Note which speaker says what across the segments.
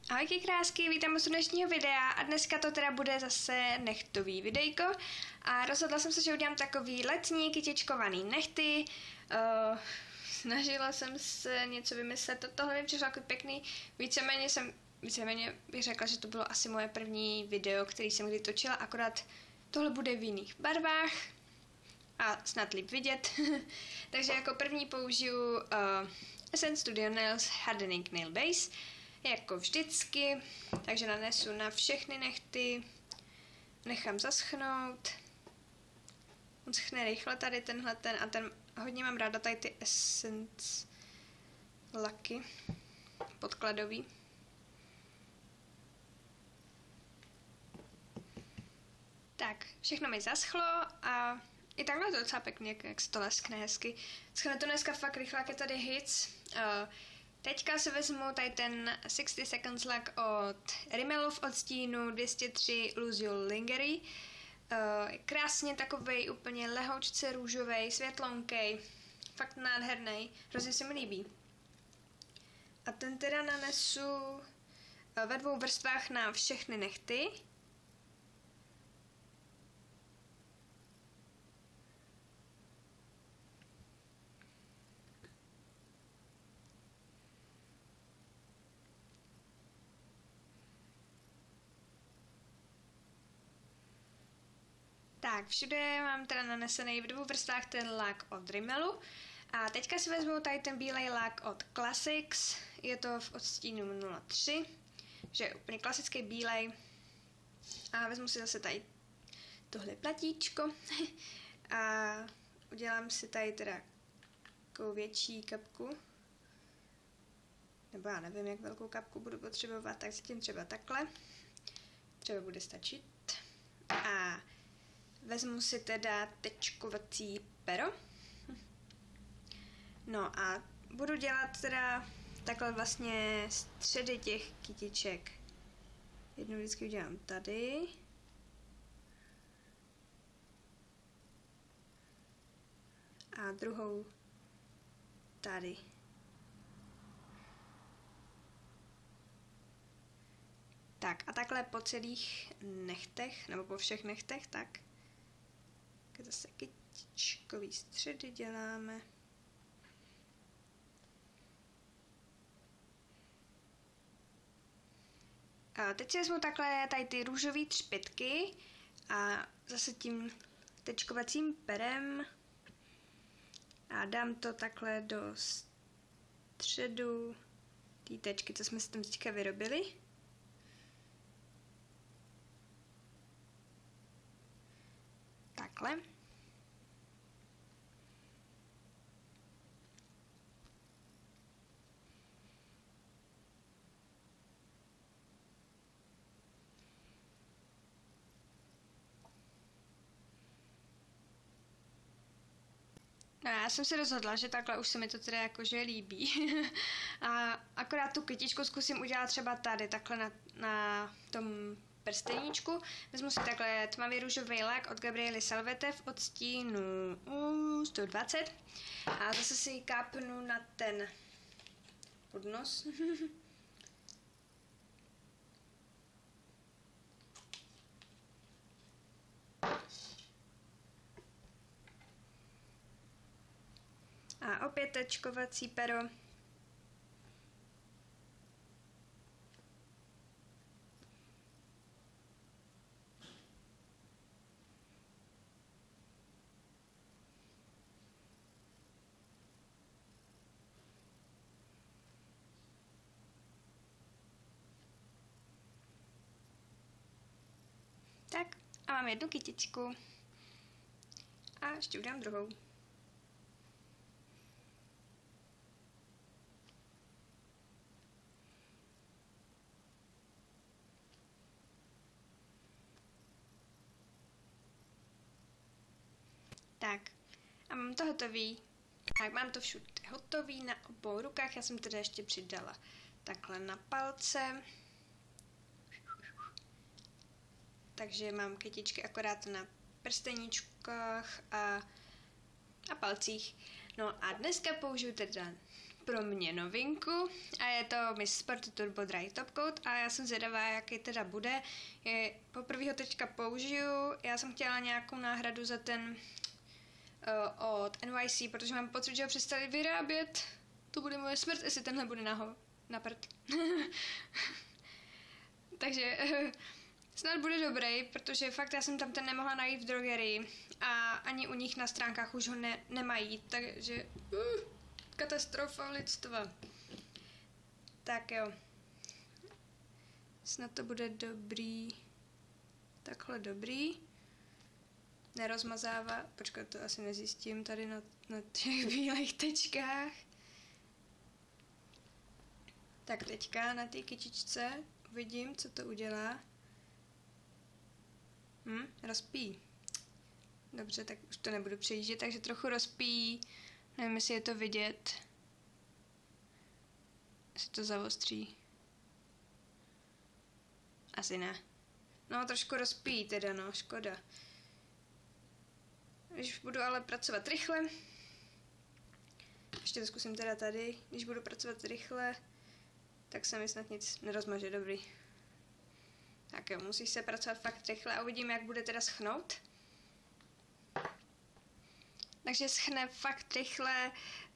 Speaker 1: Ahojky krásky, vítám u dnešního videa a dneska to teda bude zase nechtový videjko a rozhodla jsem se, že udělám takový letní kytičkovaný nechty. Snažila jsem se něco vymyslet, tohle mi přišlo jako pěkný, víceméně bych řekla, že to bylo asi moje první video, který jsem kdy točila, akorát tohle bude v jiných barvách a snad líp vidět. Takže jako první použiju Essence Studio Nails Hardening Nail Base, jako vždycky, takže nanesu na všechny nechty, nechám zaschnout. On schne rychle tady tenhle a ten hodně mám ráda tady ty Essence laky podkladový. Tak, všechno mi zaschlo a i takhle je to docela pěkně, jak se to leskne hezky. Schne to dneska fakt rychle, jak je tady Hits. Teďka si vezmu tady ten 60 Seconds Lack od Rimmelu v odstínu 203 Lose Your Lingerie. Krásně takovej, úplně lehoučce růžovej, světlonkej, fakt nádherný, hrozně se mi líbí. A ten teda nanesu ve 2 vrstvách na všechny nechty. Tak, všude mám teda nanesený v 2 vrstvách ten lak od Rimmelu. A teďka si vezmu tady ten bílej lak od Classics. Je to v odstínu 03, že je úplně klasický bílej. A vezmu si zase tady tohle platíčko. A udělám si tady teda takovou větší kapku. Nebo já nevím, jak velkou kapku budu potřebovat, tak zatím třeba takhle. Třeba bude stačit. A vezmu si teda tečkovací pero. No a budu dělat teda takhle vlastně středy těch kytiček. Jednu vždycky udělám tady. A druhou tady. Tak a takhle po celých nechtech, nebo po všech nechtech, tak. Zase kytičkový středy děláme. A teď si vezmu takhle tady ty růžové třpytky a zase tím tečkovacím perem a dám to takhle do středu té tečky, co jsme si tam teďka vyrobili. Takhle. No já jsem se rozhodla, že takhle už se mi to teda jakože líbí. A akorát tu kytičku zkusím udělat třeba tady, takhle na tom prsteníčku. Vezmu si takhle tmavý růžový lak od Gabriely Salvete v odstínu 120 a zase si ji kápnu na ten podnos. A opět tečkovací pero. Tak a mám jednu kytičku. A ještě udám druhou. Tak, a mám to hotový. Tak, mám to všude hotový na obou rukách. Já jsem teda ještě přidala takhle na palce. Takže mám kytičky akorát na prsteníčkách a palcích. No a dneska použiju teda pro mě novinku a je to Miss Sport Turbo Dry Top Coat a já jsem zvědavá, jaký teda bude. Poprvé ho teďka použiju, já jsem chtěla nějakou náhradu za ten od NYC, protože mám pocit, že ho přestali vyrábět. To bude moje smrt, jestli tenhle bude na prd. Takže snad bude dobrý, protože fakt já jsem tam ten nemohla najít v drogerii a ani u nich na stránkách už ho nemají, takže katastrofa lidstva. Tak jo. Snad to bude dobrý. Takhle dobrý. Nerozmazává. Počkat, to asi nezjistím tady na těch bílých tečkách. Tak teďka na té kytičce uvidím, co to udělá. Rozpíjí. Dobře, tak už to nebudu přejíždět, takže trochu rozpíjí. Nevím, jestli je to vidět. Jestli to zaostří. Asi ne. No, trošku rozpíjí teda, no, škoda. Když budu ale pracovat rychle, ještě to zkusím teda tady, když budu pracovat rychle, tak se mi snad nic nerozmaže, dobrý. Tak jo, musíš se pracovat fakt rychle a uvidím, jak bude teda schnout. Takže schne fakt rychle,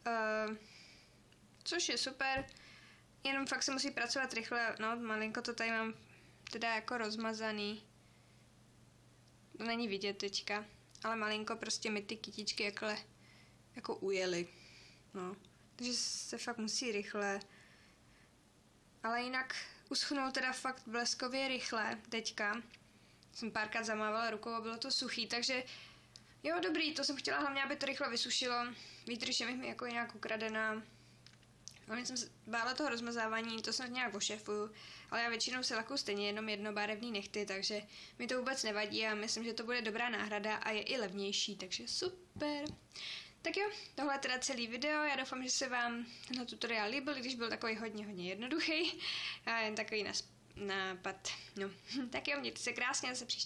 Speaker 1: což je super, jenom fakt se musí pracovat rychle, no malinko to tady mám teda jako rozmazaný. To není vidět teďka, ale malinko prostě mi ty kytičky jako ujely, no. Takže se fakt musí rychle. Ale jinak uschnul teda fakt bleskově rychle teďka. Jsem párkrát zamávala rukou a bylo to suchý, takže jo, dobrý, to jsem chtěla hlavně, aby to rychle vysušilo. Výdrž je mi jako nějak ukradená. Hlavně jsem bála toho rozmazávání, to snad nějak ošefuju, ale já většinou se lakuju stejně jenom jednobarevný nechty, takže mi to vůbec nevadí a myslím, že to bude dobrá náhrada a je i levnější, takže super. Tak jo, tohle je teda celý video, já doufám, že se vám tenhle tutoriál líbil, když byl takový hodně jednoduchý a jen takový nápad. No, tak jo, mějte se krásně, zase příště.